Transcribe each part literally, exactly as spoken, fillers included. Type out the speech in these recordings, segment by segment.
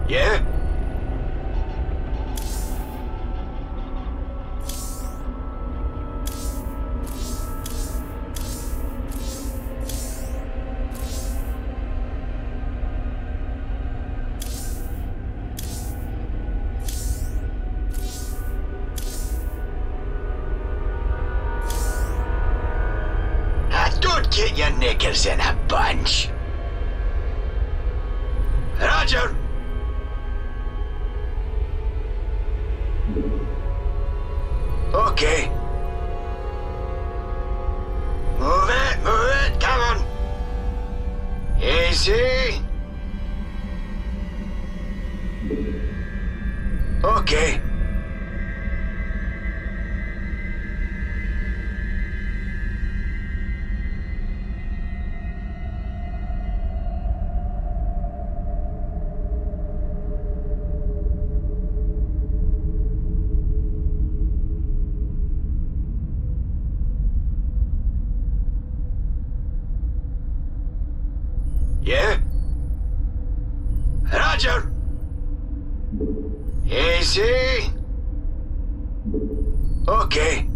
Yeah? Don't get your knickers in a bunch. Roger. Okay. Move it, move it, come on. Easy. Okay. Yeah? Roger! Easy! Okay.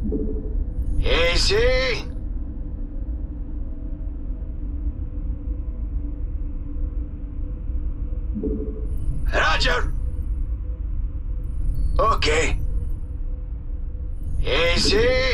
Easy! Roger! Okay. Easy!